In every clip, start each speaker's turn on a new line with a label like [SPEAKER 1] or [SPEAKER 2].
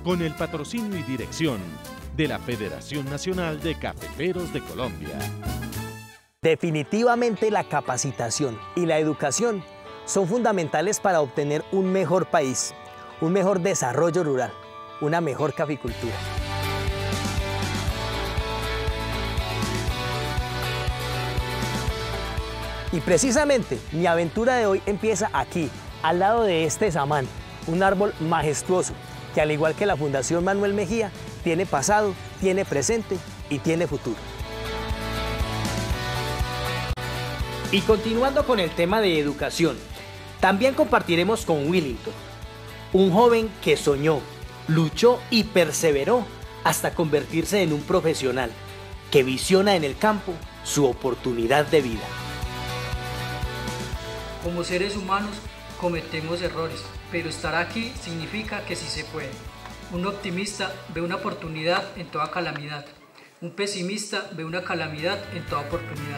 [SPEAKER 1] con el patrocinio y dirección de la Federación Nacional de Cafeteros de Colombia.
[SPEAKER 2] Definitivamente la capacitación y la educación son fundamentales para obtener un mejor país, un mejor desarrollo rural, una mejor caficultura. Y precisamente mi aventura de hoy empieza aquí, al lado de este samán, un árbol majestuoso que, al igual que la Fundación Manuel Mejía, tiene pasado, tiene presente y tiene futuro. Y continuando con el tema de educación, también compartiremos con Willington, un joven que soñó, luchó y perseveró hasta convertirse en un profesional que visiona en el campo su oportunidad de vida.
[SPEAKER 3] Como seres humanos cometemos errores, pero estar aquí significa que sí se puede. Un optimista ve una oportunidad en toda calamidad. Un pesimista ve una calamidad en toda oportunidad.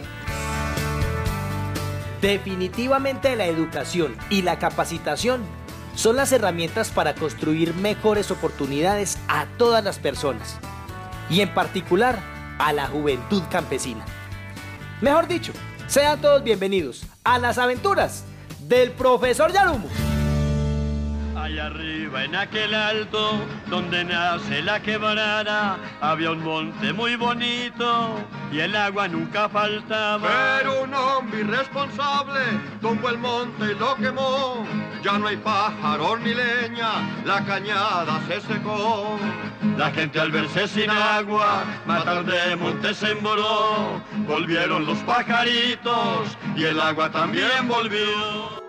[SPEAKER 2] Definitivamente la educación y la capacitación son las herramientas para construir mejores oportunidades a todas las personas y en particular a la juventud campesina. Mejor dicho, sean todos bienvenidos a las aventuras del profesor Yarumo.
[SPEAKER 4] Allá arriba en aquel alto donde nace la quebrada había un monte muy bonito y el agua nunca faltaba. Pero un hombre irresponsable tumbó el monte y lo quemó. Ya no hay pájaros ni leña, la cañada se secó. La gente al verse sin agua, matar de monte sembró. Volvieron los pajaritos y el agua también volvió.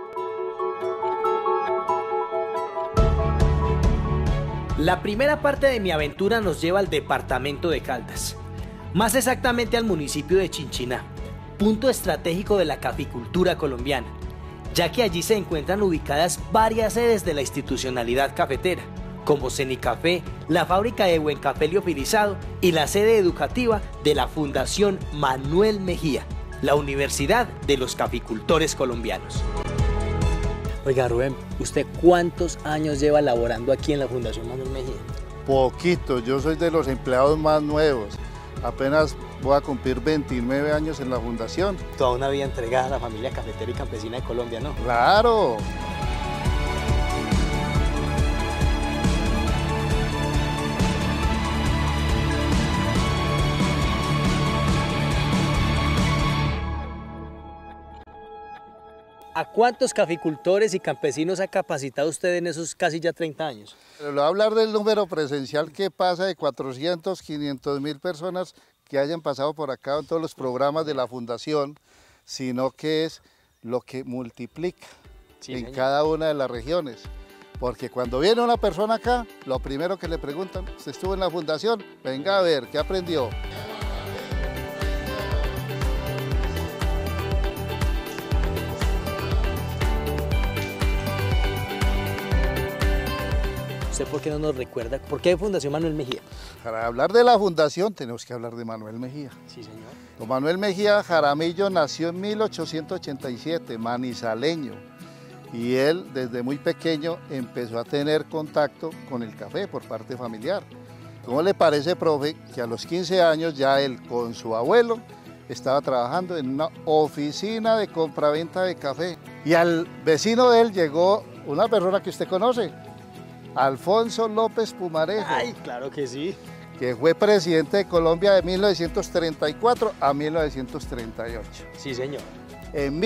[SPEAKER 2] La primera parte de mi aventura nos lleva al departamento de Caldas, más exactamente al municipio de Chinchiná, punto estratégico de la caficultura colombiana, ya que allí se encuentran ubicadas varias sedes de la institucionalidad cafetera, como Cenicafé, la fábrica de buen café liofilizado y la sede educativa de la Fundación Manuel Mejía, la Universidad de los Caficultores Colombianos. Oiga, Rubén, ¿usted cuántos años lleva laborando aquí en la Fundación Manuel Mejía?
[SPEAKER 5] Poquito, yo soy de los empleados más nuevos. Apenas voy a cumplir 29 años en la fundación.
[SPEAKER 2] Toda una vida entregada a la familia cafetera y campesina de Colombia, ¿no?
[SPEAKER 5] ¡Claro!
[SPEAKER 2] ¿A cuántos caficultores y campesinos ha capacitado usted en esos casi ya 30 años?
[SPEAKER 5] Pero le voy a hablar del número presencial que pasa de 400, 500 mil personas que hayan pasado por acá en todos los programas de la fundación, sino que es lo que multiplica en cada una de las regiones. Porque cuando viene una persona acá, lo primero que le preguntan, ¿usted estuvo en la fundación? Venga a ver, ¿qué aprendió?
[SPEAKER 2] ¿Por qué no nos recuerda? ¿Por qué Fundación Manuel Mejía?
[SPEAKER 5] Para hablar de la fundación tenemos que hablar de Manuel Mejía.
[SPEAKER 2] Sí, señor.
[SPEAKER 5] Don Manuel Mejía Jaramillo nació en 1887, manizaleño, y él desde muy pequeño empezó a tener contacto con el café por parte familiar. ¿Cómo le parece, profe, que a los 15 años ya él con su abuelo estaba trabajando en una oficina de compraventa de café? Y al vecino de él llegó una persona que usted conoce, Alfonso López Pumarejo.
[SPEAKER 2] Ay, claro que sí.
[SPEAKER 5] Que fue presidente de Colombia de 1934 a 1938.
[SPEAKER 2] Sí, señor.
[SPEAKER 5] En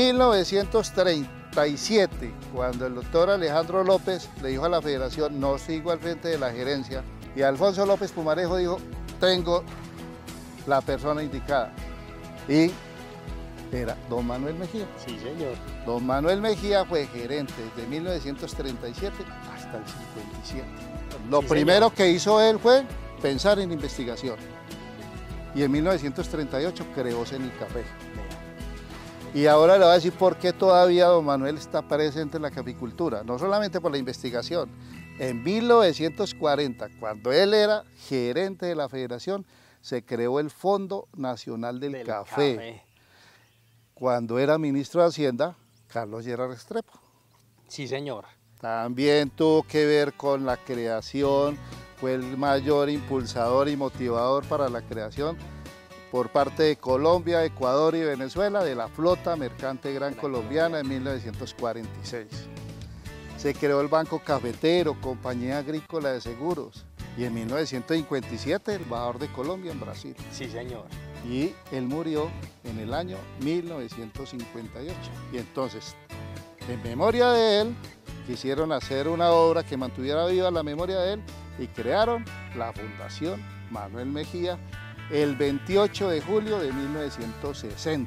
[SPEAKER 5] 1937, cuando el doctor Alejandro López le dijo a la federación, no sigo al frente de la gerencia, y Alfonso López Pumarejo dijo, tengo la persona indicada. Y era don Manuel Mejía.
[SPEAKER 2] Sí, señor.
[SPEAKER 5] Don Manuel Mejía fue gerente desde 1937 hasta el 57. Lo primero que hizo él fue pensar en investigación. Y en 1938 creó Cenicafé. Y ahora le voy a decir por qué todavía don Manuel está presente en la caficultura. No solamente por la investigación. En 1940, cuando él era gerente de la federación, se creó el Fondo Nacional del Café. Cuando era ministro de Hacienda, Carlos Lleras Restrepo.
[SPEAKER 2] Sí, señor.
[SPEAKER 5] También tuvo que ver con la creación, fue el mayor impulsador y motivador para la creación por parte de Colombia, Ecuador y Venezuela de la flota mercante gran colombiana en 1946. Se creó el Banco Cafetero, Compañía Agrícola de Seguros, y en 1957 el embajador de Colombia en Brasil.
[SPEAKER 2] Sí, señor.
[SPEAKER 5] Y él murió en el año 1958. Y entonces, en memoria de él, quisieron hacer una obra que mantuviera viva la memoria de él y crearon la Fundación Manuel Mejía el 28 de julio de 1960.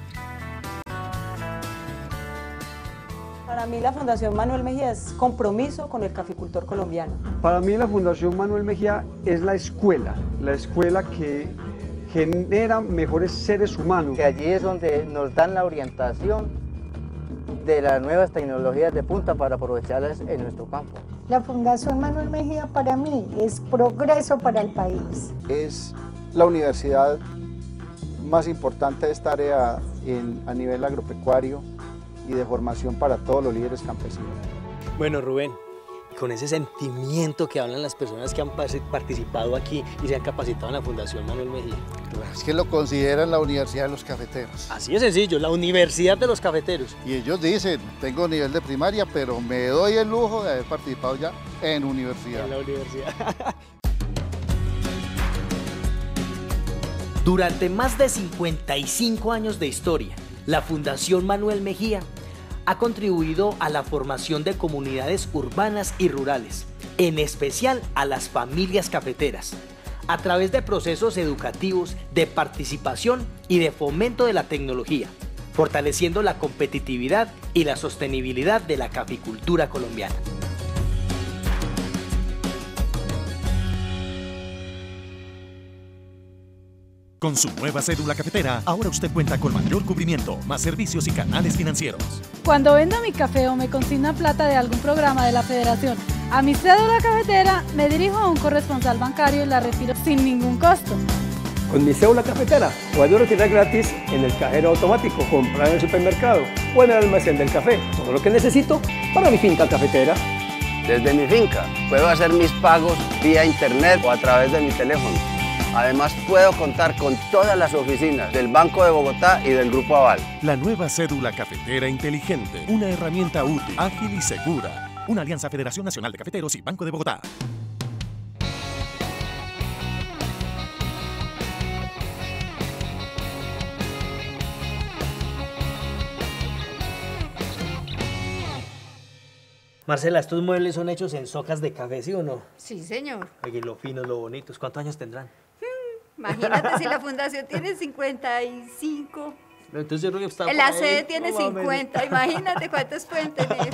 [SPEAKER 6] Para mí la Fundación Manuel Mejía es compromiso con el caficultor colombiano.
[SPEAKER 7] Para mí la Fundación Manuel Mejía es la escuela que genera mejores seres humanos.
[SPEAKER 8] Que allí es donde nos dan la orientación de las nuevas tecnologías de punta para aprovecharlas en nuestro campo.
[SPEAKER 9] La Fundación Manuel Mejía para mí es progreso para el país.
[SPEAKER 10] Es la universidad más importante de esta área a nivel agropecuario y de formación para todos los líderes campesinos.
[SPEAKER 2] Bueno, Rubén, con ese sentimiento que hablan las personas que han participado aquí y se han capacitado en la Fundación Manuel Mejía.
[SPEAKER 5] Es que lo consideran la Universidad de los Cafeteros.
[SPEAKER 2] Así de sencillo, la Universidad de los Cafeteros.
[SPEAKER 5] Y ellos dicen, tengo nivel de primaria, pero me doy el lujo de haber participado ya en universidad.
[SPEAKER 2] En la universidad. Durante más de 55 años de historia, la Fundación Manuel Mejía ha contribuido a la formación de comunidades urbanas y rurales, en especial a las familias cafeteras, a través de procesos educativos, de participación y de fomento de la tecnología, fortaleciendo la competitividad y la sostenibilidad de la caficultura colombiana.
[SPEAKER 1] Con su nueva cédula cafetera, ahora usted cuenta con mayor cubrimiento, más servicios y canales financieros.
[SPEAKER 11] Cuando vendo mi café o me consigna plata de algún programa de la Federación a mi cédula cafetera, me dirijo a un corresponsal bancario y la retiro sin ningún costo.
[SPEAKER 12] Con mi cédula cafetera puedo retirar gratis en el cajero automático, comprar en el supermercado o en el almacén del café todo lo que necesito para mi finca cafetera.
[SPEAKER 8] Desde mi finca puedo hacer mis pagos vía internet o a través de mi teléfono. Además, puedo contar con todas las oficinas del Banco de Bogotá y del Grupo Aval.
[SPEAKER 1] La nueva cédula cafetera inteligente, una herramienta útil, ágil y segura. Una alianza Federación Nacional de Cafeteros y Banco de Bogotá.
[SPEAKER 2] Marcela, ¿estos muebles son hechos en socas de café, sí o no?
[SPEAKER 13] Sí, señor.
[SPEAKER 2] Aquí lo finos, lo bonitos. ¿Cuántos años tendrán?
[SPEAKER 13] Imagínate si la fundación tiene 55.
[SPEAKER 2] Entonces yo creo que está
[SPEAKER 13] la sede tiene 50, imagínate cuántos pueden tener.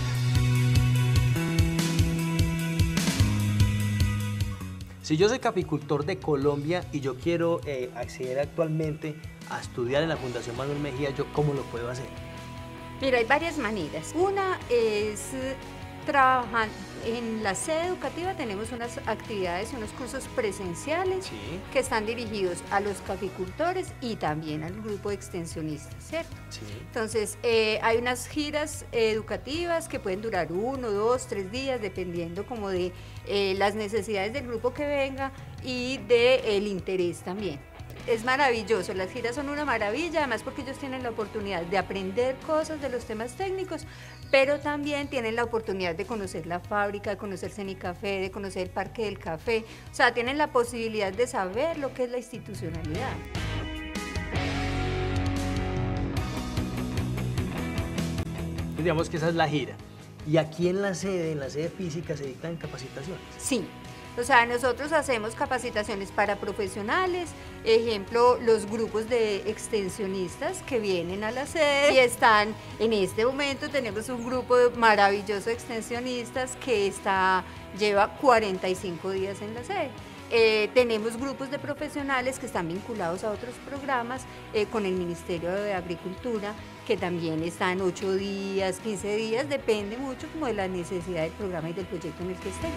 [SPEAKER 2] Si yo soy caficultor de Colombia y yo quiero acceder actualmente a estudiar en la Fundación Manuel Mejía, ¿yo cómo lo puedo hacer?
[SPEAKER 13] Mira, hay varias maneras. Una es trabajar en la sede educativa, tenemos unas actividades, unos cursos presenciales que están dirigidos a los caficultores y también al grupo de extensionistas, ¿cierto? Sí. Entonces, hay unas giras educativas que pueden durar 1, 2, 3 días, dependiendo como de las necesidades del grupo que venga y del interés también. Es maravilloso, las giras son una maravilla, además porque ellos tienen la oportunidad de aprender cosas de los temas técnicos, pero también tienen la oportunidad de conocer la fábrica, de conocer Cenicafé, de conocer el Parque del Café, o sea, tienen la posibilidad de saber lo que es la institucionalidad.
[SPEAKER 2] Digamos que esa es la gira. ¿Y aquí en la sede física, se dictan capacitaciones?
[SPEAKER 13] Sí. O sea, nosotros hacemos capacitaciones para profesionales, ejemplo, los grupos de extensionistas que vienen a la sede y están, en este momento tenemos un grupo maravilloso de extensionistas que lleva 45 días en la sede. Tenemos grupos de profesionales que están vinculados a otros programas con el Ministerio de Agricultura, que también están 8 días, 15 días, depende mucho como de la necesidad del programa y del proyecto en el que estén.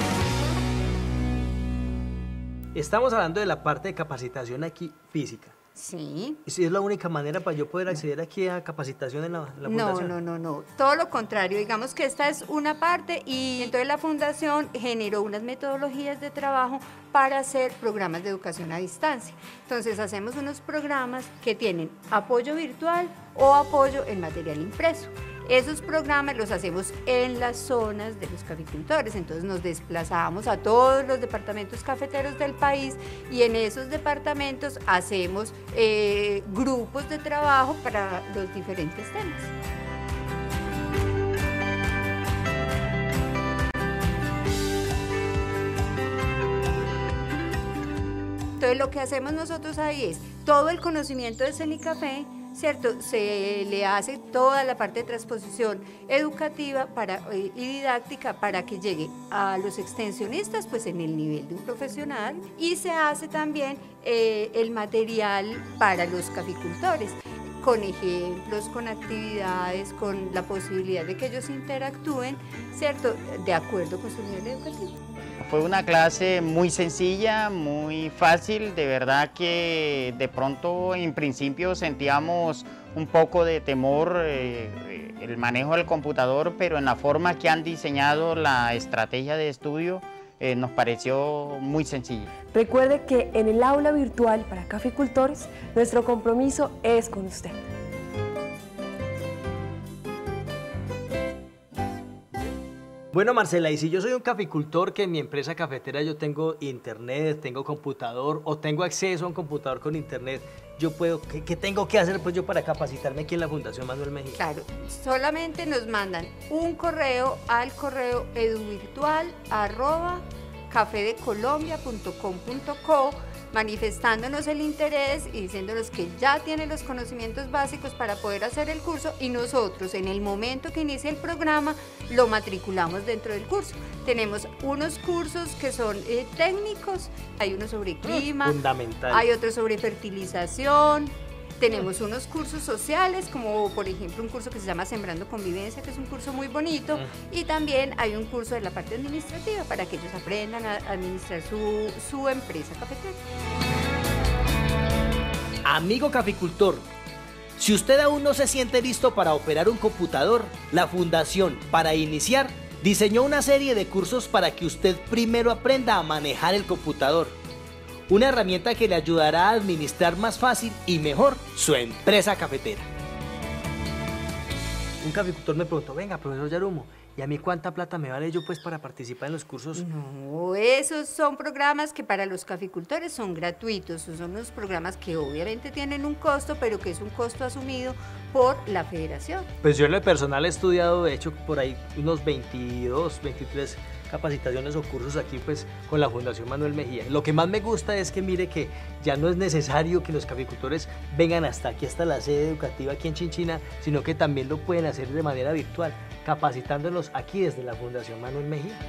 [SPEAKER 2] Estamos hablando de la parte de capacitación aquí física.
[SPEAKER 13] Sí.
[SPEAKER 2] ¿Y si es la única manera para yo poder acceder aquí a capacitación en la fundación?
[SPEAKER 13] No, todo lo contrario, digamos que esta es una parte y entonces la fundación generó unas metodologías de trabajo para hacer programas de educación a distancia. Entonces hacemos unos programas que tienen apoyo virtual o apoyo en material impreso. Esos programas los hacemos en las zonas de los caficultores, entonces nos desplazamos a todos los departamentos cafeteros del país y en esos departamentos hacemos grupos de trabajo para los diferentes temas. Entonces lo que hacemos nosotros ahí es todo el conocimiento de Cenicafé, ¿cierto? Se le hace toda la parte de transposición educativa y didáctica para que llegue a los extensionistas pues en el nivel de un profesional y se hace también el material para los caficultores con ejemplos, con actividades, con la posibilidad de que ellos interactúen, ¿cierto? De acuerdo con su nivel educativo.
[SPEAKER 14] Fue una clase muy sencilla, muy fácil, de verdad que de pronto en principio sentíamos un poco de temor el manejo del computador, pero en la forma que han diseñado la estrategia de estudio nos pareció muy sencilla.
[SPEAKER 15] Recuerde que en el aula virtual para caficultores nuestro compromiso es con usted.
[SPEAKER 2] Bueno, Marcela, y si yo soy un caficultor que en mi empresa cafetera yo tengo internet, tengo computador o tengo acceso a un computador con internet, yo puedo, ¿qué tengo que hacer pues yo para capacitarme aquí en la Fundación Manuel Mejía?
[SPEAKER 13] Claro, solamente nos mandan un correo al correo eduvirtual@cafedecolombia.com.co manifestándonos el interés y diciéndonos que ya tienen los conocimientos básicos para poder hacer el curso y nosotros en el momento que inicie el programa lo matriculamos dentro del curso. Tenemos unos cursos que son técnicos, hay uno sobre clima,
[SPEAKER 2] fundamental.
[SPEAKER 13] Hay otro sobre fertilización. Tenemos unos cursos sociales, como por ejemplo un curso que se llama Sembrando Convivencia, que es un curso muy bonito, y también hay un curso de la parte administrativa para que ellos aprendan a administrar su empresa cafetera.
[SPEAKER 2] Amigo caficultor, si usted aún no se siente listo para operar un computador, la Fundación Para Iniciar diseñó una serie de cursos para que usted primero aprenda a manejar el computador. Una herramienta que le ayudará a administrar más fácil y mejor su empresa cafetera. Un caficultor me preguntó, venga, profesor Yarumo, ¿y a mí cuánta plata me vale yo pues para participar en los cursos?
[SPEAKER 13] No, esos son programas que para los caficultores son gratuitos, son unos programas que obviamente tienen un costo, pero que es un costo asumido por la federación.
[SPEAKER 2] Pues yo en lo personal he estudiado, de hecho, por ahí unos 22, 23 capacitaciones o cursos aquí pues con la Fundación Manuel Mejía. Lo que más me gusta es que mire que ya no es necesario que los caficultores vengan hasta aquí, hasta la sede educativa aquí en Chinchina, sino que también lo pueden hacer de manera virtual, capacitándonos aquí desde la Fundación Manuel Mejía.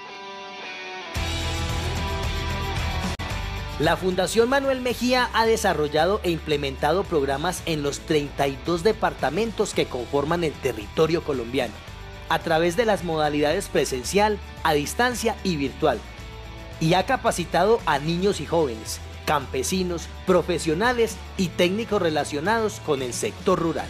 [SPEAKER 2] La Fundación Manuel Mejía ha desarrollado e implementado programas en los 32 departamentos que conforman el territorio colombiano, a través de las modalidades presencial, a distancia y virtual, y ha capacitado a niños y jóvenes, campesinos, profesionales y técnicos relacionados con el sector rural.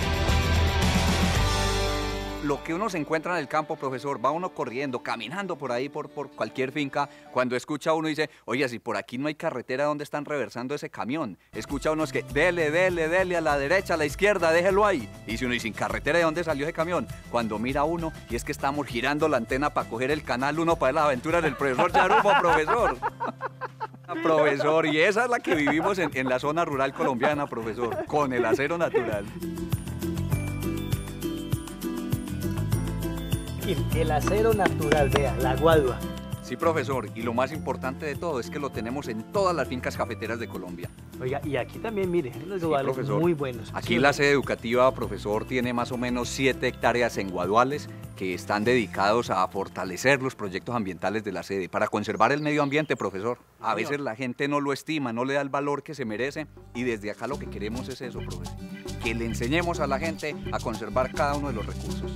[SPEAKER 16] Lo que uno se encuentra en el campo, profesor, va uno corriendo, caminando por ahí, por cualquier finca, cuando escucha uno dice, oye, si por aquí no hay carretera, ¿dónde están reversando ese camión? Escucha uno es que, dele, a la derecha, a la izquierda, déjelo ahí. Y si uno dice, sin carretera, ¿de dónde salió ese camión? Cuando mira uno, y es que estamos girando la antena para coger el canal 1 para las aventuras del profesor Yarumo, profesor. Profesor, y esa es la que vivimos en la zona rural colombiana, profesor, con el acero natural.
[SPEAKER 2] El acero natural, vea, la guadua.
[SPEAKER 16] Sí, profesor, y lo más importante de todo es que lo tenemos en todas las fincas cafeteras de Colombia.
[SPEAKER 2] Oiga, y aquí también, mire, los guaduales muy buenos.
[SPEAKER 16] Aquí la sede educativa, profesor, tiene más o menos 7 hectáreas en guaduales que están dedicados a fortalecer los proyectos ambientales de la sede, para conservar el medio ambiente, profesor. A veces la gente no lo estima, no le da el valor que se merece, y desde acá lo que queremos es eso, profesor, que le enseñemos a la gente a conservar cada uno de los recursos.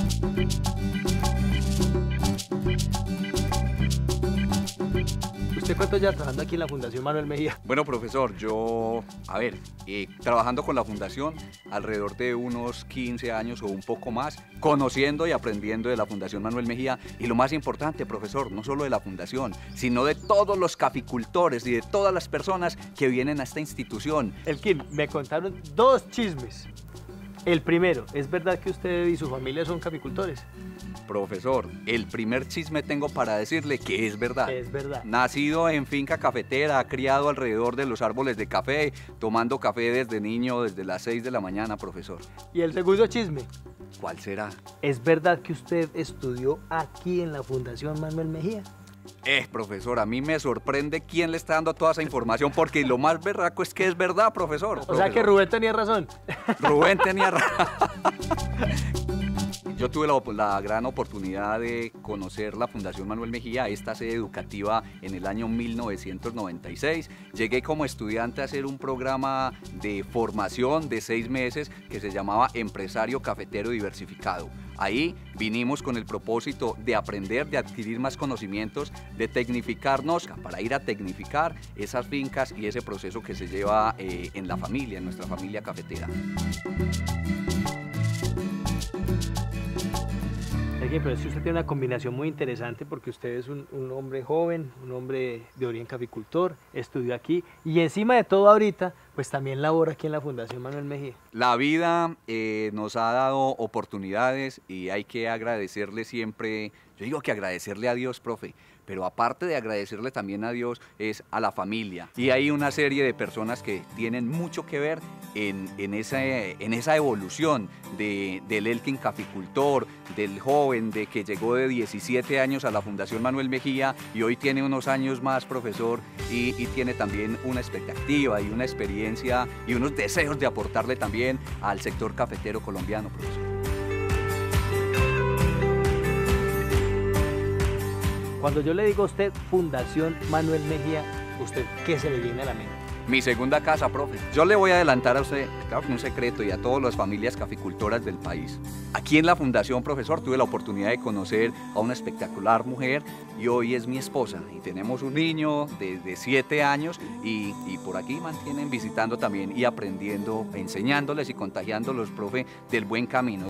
[SPEAKER 2] Usted ¿Usted cuánto ya trabajando aquí en la Fundación Manuel Mejía?
[SPEAKER 16] Bueno, profesor, yo, trabajando con la Fundación alrededor de unos 15 años o un poco más, conociendo y aprendiendo de la Fundación Manuel Mejía, y lo más importante, profesor, no solo de la Fundación, sino de todos los caficultores y de todas las personas que vienen a esta institución.
[SPEAKER 2] Elkin, me contaron 2 chismes. El primero, ¿es verdad que usted y su familia son caficultores?
[SPEAKER 16] Profesor, el primer chisme tengo para decirle que es verdad.
[SPEAKER 2] Es verdad.
[SPEAKER 16] Nacido en finca cafetera, criado alrededor de los árboles de café, tomando café desde niño, desde las 6 de la mañana, profesor.
[SPEAKER 2] ¿Y el segundo chisme?
[SPEAKER 16] ¿Cuál será?
[SPEAKER 2] ¿Es verdad que usted estudió aquí en la Fundación Manuel Mejía?
[SPEAKER 16] Profesor, a mí me sorprende quién le está dando toda esa información, porque lo más berraco es que es verdad, profesor.
[SPEAKER 2] O sea que Rubén tenía razón.
[SPEAKER 16] Rubén tenía razón. Yo tuve la gran oportunidad de conocer la Fundación Manuel Mejía, esta sede educativa, en el año 1996. Llegué como estudiante a hacer un programa de formación de 6 meses que se llamaba Empresario Cafetero Diversificado. Ahí vinimos con el propósito de aprender, de adquirir más conocimientos, de tecnificarnos para ir a tecnificar esas fincas y ese proceso que se lleva en la familia, en nuestra familia cafetera.
[SPEAKER 2] Pero es que usted tiene una combinación muy interesante porque usted es un hombre joven, un hombre de origen caficultor, estudió aquí y encima de todo ahorita, pues también labora aquí en la Fundación Manuel Mejía.
[SPEAKER 16] La vida nos ha dado oportunidades y hay que agradecerle siempre, yo digo que agradecerle a Dios, profe, pero aparte de agradecerle también a Dios es a la familia. Y hay una serie de personas que tienen mucho que ver en esa evolución del Elkin caficultor, del joven de que llegó de 17 años a la Fundación Manuel Mejía y hoy tiene unos años más, profesor, y tiene también una expectativa y una experiencia y unos deseos de aportarle también al sector cafetero colombiano, profesor.
[SPEAKER 2] Cuando yo le digo a usted Fundación Manuel Mejía, ¿usted qué se le viene a la mente?
[SPEAKER 16] Mi segunda casa, profe. Yo le voy a adelantar a usted, claro que un secreto, y a todas las familias caficultoras del país. Aquí en la Fundación, profesor, tuve la oportunidad de conocer a una espectacular mujer y hoy es mi esposa. Y tenemos un niño de 7 años y por aquí mantienen visitando también y aprendiendo, enseñándoles y contagiándolos, profe, del buen camino.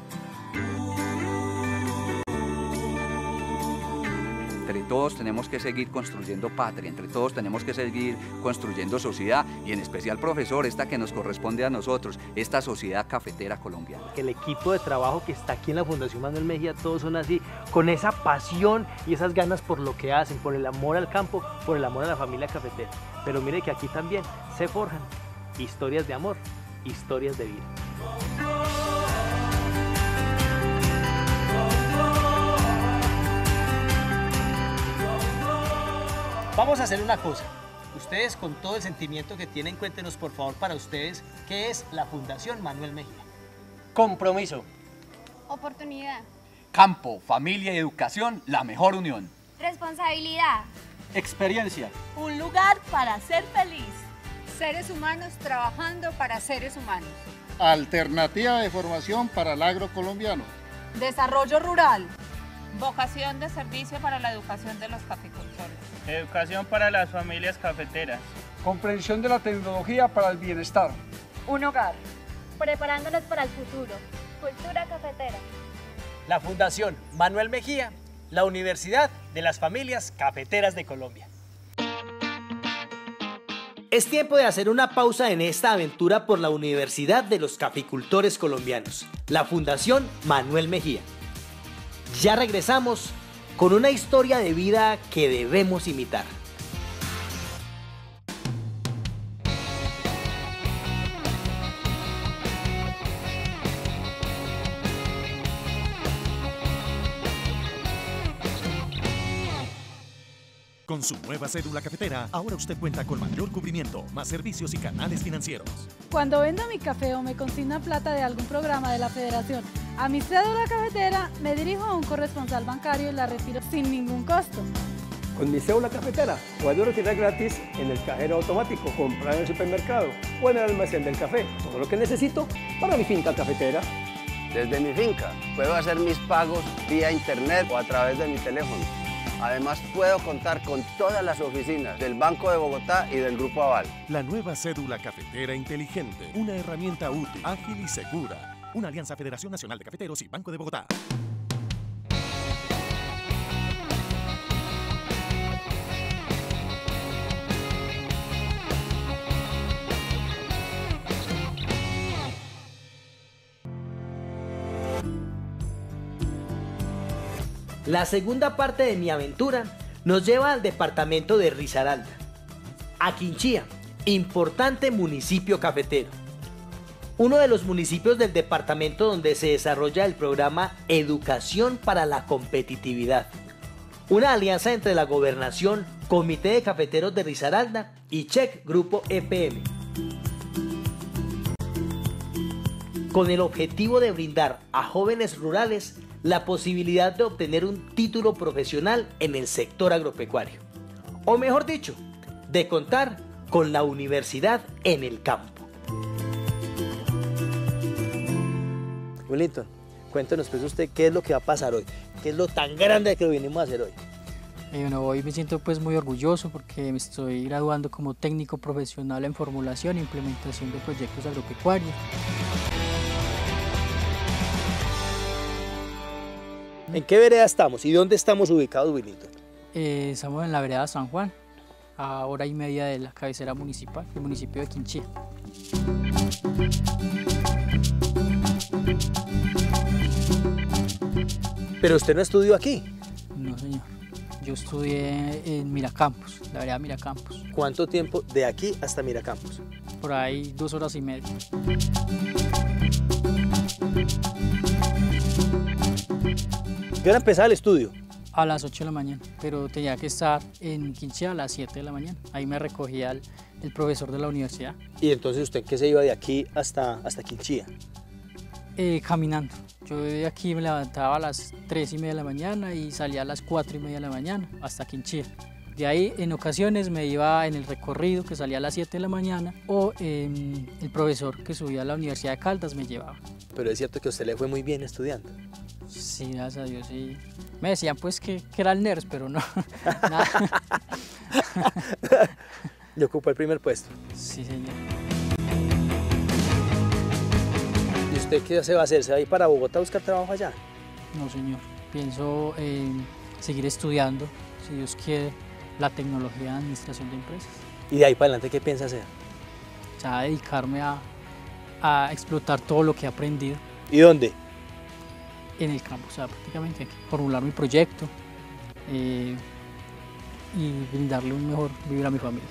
[SPEAKER 16] Entre todos tenemos que seguir construyendo patria, entre todos tenemos que seguir construyendo sociedad y en especial, profesor, esta que nos corresponde a nosotros, esta sociedad cafetera colombiana.
[SPEAKER 2] El equipo de trabajo que está aquí en la Fundación Manuel Mejía, todos son así, con esa pasión y esas ganas por lo que hacen, por el amor al campo, por el amor a la familia cafetera. Pero mire que aquí también se forjan historias de amor, historias de vida. Vamos a hacer una cosa. Ustedes, con todo el sentimiento que tienen, cuéntenos por favor para ustedes qué es la Fundación Manuel Mejía. Compromiso.
[SPEAKER 17] Oportunidad.
[SPEAKER 16] Campo, familia y educación, la mejor unión.
[SPEAKER 17] Responsabilidad.
[SPEAKER 2] Experiencia.
[SPEAKER 18] Un lugar para ser feliz.
[SPEAKER 13] Seres humanos trabajando para seres humanos.
[SPEAKER 5] Alternativa de formación para el agro colombiano.
[SPEAKER 18] Desarrollo rural.
[SPEAKER 19] Vocación de servicio para la educación de los caficultores.
[SPEAKER 20] Educación para las familias cafeteras.
[SPEAKER 7] Comprensión de la tecnología para el bienestar.
[SPEAKER 18] Un hogar.
[SPEAKER 17] Preparándonos para el futuro. Cultura cafetera.
[SPEAKER 2] La Fundación Manuel Mejía, la Universidad de las Familias Cafeteras de Colombia. Es tiempo de hacer una pausa en esta aventura por la Universidad de los Caficultores Colombianos, la Fundación Manuel Mejía. Ya regresamos con una historia de vida que debemos imitar.
[SPEAKER 1] Con su nueva cédula cafetera, ahora usted cuenta con mayor cubrimiento, más servicios y canales financieros.
[SPEAKER 11] Cuando vendo mi café o me consigna plata de algún programa de la Federación a mi cédula cafetera, me dirijo a un corresponsal bancario y la retiro sin ningún costo.
[SPEAKER 12] Con mi cédula cafetera puedo retirar gratis en el cajero automático, comprar en el supermercado o en el almacén del café. Todo lo que necesito para mi finca cafetera.
[SPEAKER 8] Desde mi finca puedo hacer mis pagos vía internet o a través de mi teléfono. Además, puedo contar con todas las oficinas del Banco de Bogotá y del Grupo Aval.
[SPEAKER 1] La nueva cédula cafetera inteligente, una herramienta útil, ágil y segura. Una alianza Federación Nacional de Cafeteros y Banco de Bogotá.
[SPEAKER 2] La segunda parte de mi aventura nos lleva al departamento de Risaralda, a Quinchía, importante municipio cafetero. Uno de los municipios del departamento donde se desarrolla el programa Educación para la Competitividad, una alianza entre la Gobernación, Comité de Cafeteros de Risaralda y Check Grupo EPM, con el objetivo de brindar a jóvenes rurales la posibilidad de obtener un título profesional en el sector agropecuario, o mejor dicho, de contar con la universidad en el campo. Willington, cuéntenos pues usted qué es lo que va a pasar hoy, qué es lo tan grande que venimos a hacer hoy.
[SPEAKER 3] Bueno, hoy me siento pues muy orgulloso porque me estoy graduando como técnico profesional en formulación e implementación de proyectos agropecuarios.
[SPEAKER 2] ¿En qué vereda estamos y dónde estamos ubicados, Willington?
[SPEAKER 3] Estamos en la vereda San Juan, a hora y media de la cabecera municipal, el municipio de Quinchía.
[SPEAKER 2] ¿Pero usted no estudió aquí?
[SPEAKER 3] No, señor. Yo estudié en Miracampos, la vereda Miracampos.
[SPEAKER 2] ¿Cuánto tiempo de aquí hasta Miracampos?
[SPEAKER 3] Por ahí 2 horas y media.
[SPEAKER 2] ¿Qué hora empezaba el estudio?
[SPEAKER 3] A las 8 de la mañana, pero tenía que estar en Quinchía a las 7 de la mañana. Ahí me recogía el profesor de la universidad.
[SPEAKER 2] ¿Y entonces usted qué se iba de aquí hasta Quinchía?
[SPEAKER 3] Caminando. Yo de aquí me levantaba a las 3:30 de la mañana y salía a las 4:30 de la mañana hasta Quinchía. De ahí en ocasiones me iba en el recorrido que salía a las 7 de la mañana o el profesor que subía a la Universidad de Caldas me llevaba.
[SPEAKER 2] Pero es cierto que a usted le fue muy bien estudiando.
[SPEAKER 3] Sí, gracias a Dios, sí. Me decían pues que era el NERS, pero no, nada.
[SPEAKER 2] ¿Y ocupó el primer puesto?
[SPEAKER 3] Sí, señor.
[SPEAKER 2] ¿Y usted qué se va a hacer? ¿Se va a ir para Bogotá a buscar trabajo allá?
[SPEAKER 3] No, señor. Pienso seguir estudiando, si Dios quiere, la tecnología de administración de empresas.
[SPEAKER 2] ¿Y de ahí para adelante qué piensa hacer?
[SPEAKER 3] Ya dedicarme a explotar todo lo que he aprendido.
[SPEAKER 2] ¿Y dónde?
[SPEAKER 3] En el campo, o sea, prácticamente formular mi proyecto y brindarle un mejor vivir a mi familia.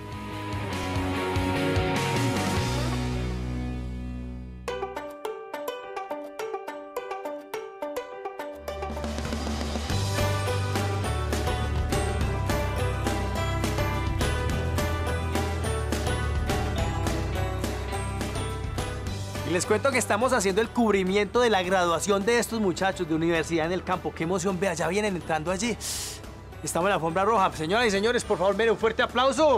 [SPEAKER 2] Les cuento que estamos haciendo el cubrimiento de la graduación de estos muchachos de universidad en el campo. ¡Qué emoción! Vea, ya vienen entrando allí. Estamos en la alfombra roja. Señoras y señores, por favor, miren, un fuerte aplauso.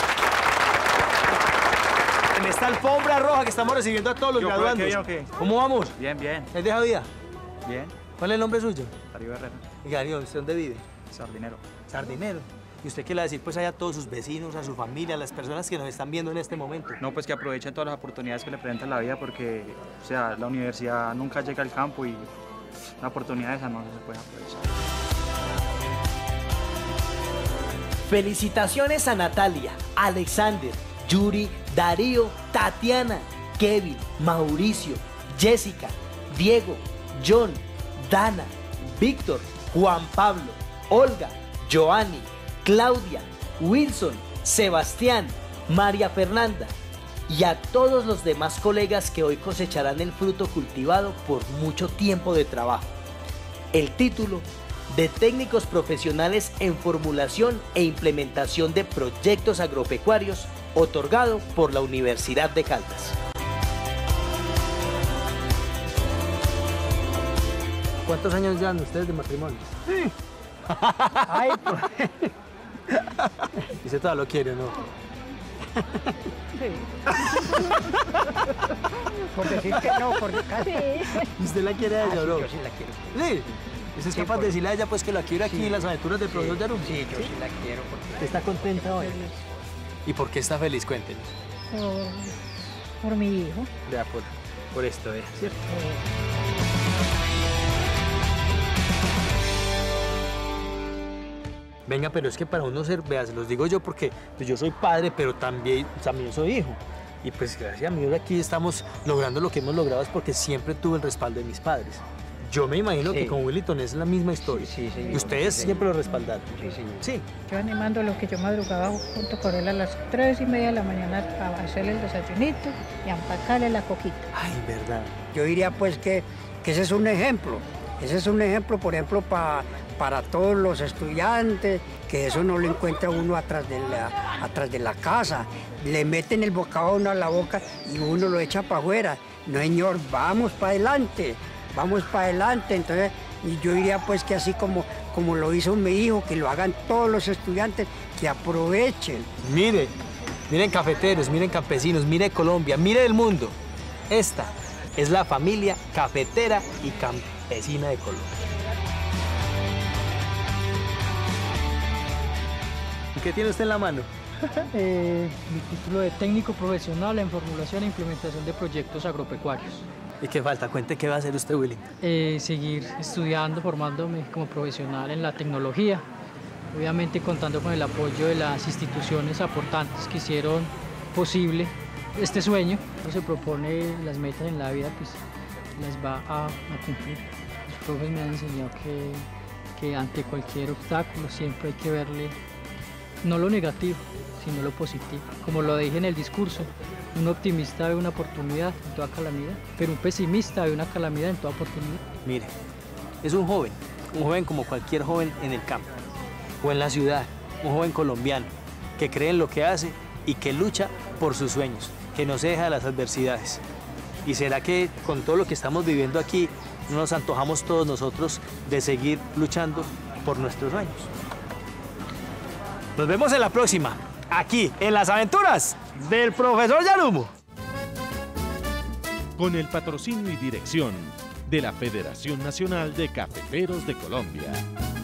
[SPEAKER 2] En esta alfombra roja que estamos recibiendo a todos los graduandos.
[SPEAKER 20] ¿Qué?
[SPEAKER 2] ¿Cómo vamos?
[SPEAKER 20] Bien, bien.
[SPEAKER 2] ¿Es de Jadía?
[SPEAKER 20] Bien.
[SPEAKER 2] ¿Cuál es el nombre suyo?
[SPEAKER 20] Darío Herrera.
[SPEAKER 2] Y Darío, ¿usted dónde vive?
[SPEAKER 20] Sardinero.
[SPEAKER 2] Sardinero. ¿Y usted qué le va a decir pues allá a todos sus vecinos, a su familia, a las personas que nos están viendo en este momento?
[SPEAKER 20] No, pues que aprovechen todas las oportunidades que le presenta la vida porque, o sea, la universidad nunca llega al campo y la oportunidad esa no se puede aprovechar.
[SPEAKER 2] Felicitaciones a Natalia, Alexander, Yuri, Darío, Tatiana, Kevin, Mauricio, Jessica, Diego, John, Dana, Víctor, Juan Pablo, Olga, Joanny, Claudia, Wilson, Sebastián, María Fernanda y a todos los demás colegas que hoy cosecharán el fruto cultivado por mucho tiempo de trabajo. El título de técnicos profesionales en formulación e implementación de proyectos agropecuarios otorgado por la Universidad de Caldas. ¿Cuántos años llevan ustedes de matrimonio?
[SPEAKER 7] Ay, pues.
[SPEAKER 2] ¿Y usted todavía lo quiere o no?
[SPEAKER 7] Por decir que no, por casi.
[SPEAKER 2] ¿Y usted la quiere a ella o no?
[SPEAKER 7] Yo sí la quiero.
[SPEAKER 2] ¿Sí? ¿Usted es capaz de decirle a ella pues que la quiere aquí en las aventuras del profesor Yarumo?
[SPEAKER 21] Sí, yo sí la quiero. Porque
[SPEAKER 2] ¿Está contenta hoy?
[SPEAKER 21] feliz.
[SPEAKER 2] ¿Y por qué está feliz? Cuéntenos.
[SPEAKER 21] Por mi hijo.
[SPEAKER 2] Ya, por esto, ¿cierto? Venga, pero es que para uno ser, vea, se los digo yo porque pues yo soy padre, pero también soy hijo. Y pues gracias a Dios aquí estamos logrando lo que hemos logrado es porque siempre tuve el respaldo de mis padres. Yo me imagino que con Willyton es la misma historia.
[SPEAKER 21] Sí, señor.
[SPEAKER 2] Y ustedes siempre lo respaldaron.
[SPEAKER 21] Sí, señor.
[SPEAKER 2] Sí.
[SPEAKER 21] Yo animando lo que yo madrugaba junto con él a las 3:30 de la mañana a hacerle el desayunito y a empacarle la coquita.
[SPEAKER 2] Ay, verdad.
[SPEAKER 21] Yo diría pues que ese es un ejemplo. Ese es un ejemplo, por ejemplo, para todos los estudiantes, que eso no lo encuentra uno atrás de la casa. Le meten el bocado a uno a la boca y uno lo echa para afuera. No, señor, vamos para adelante. Vamos para adelante, entonces y yo diría pues que así como lo hizo mi hijo, que lo hagan todos los estudiantes, que aprovechen.
[SPEAKER 2] Miren cafeteros, miren campesinos, mire Colombia, mire el mundo. Esta es la familia cafetera y campesina de Colombia. ¿Qué tiene usted en la mano?
[SPEAKER 3] Mi título de técnico profesional en formulación e implementación de proyectos agropecuarios.
[SPEAKER 2] ¿Y qué falta? Cuente qué va a hacer usted, Willy.
[SPEAKER 3] Seguir estudiando, formándome como profesional en la tecnología, obviamente contando con el apoyo de las instituciones aportantes que hicieron posible este sueño. Uno se propone las metas en la vida, pues las va a cumplir. Los profes me han enseñado que ante cualquier obstáculo siempre hay que verle no lo negativo, sino lo positivo. Como lo dije en el discurso, un optimista ve una oportunidad en toda calamidad, pero un pesimista ve una calamidad en toda oportunidad.
[SPEAKER 2] Mire, es un joven como cualquier joven en el campo o en la ciudad, un joven colombiano que cree en lo que hace y que lucha por sus sueños, que no se deja de las adversidades. ¿Y será que con todo lo que estamos viviendo aquí no nos antojamos todos nosotros de seguir luchando por nuestros sueños? Nos vemos en la próxima, aquí en las aventuras del profesor Yarumo.
[SPEAKER 1] Con el patrocinio y dirección de la Federación Nacional de Cafeteros de Colombia.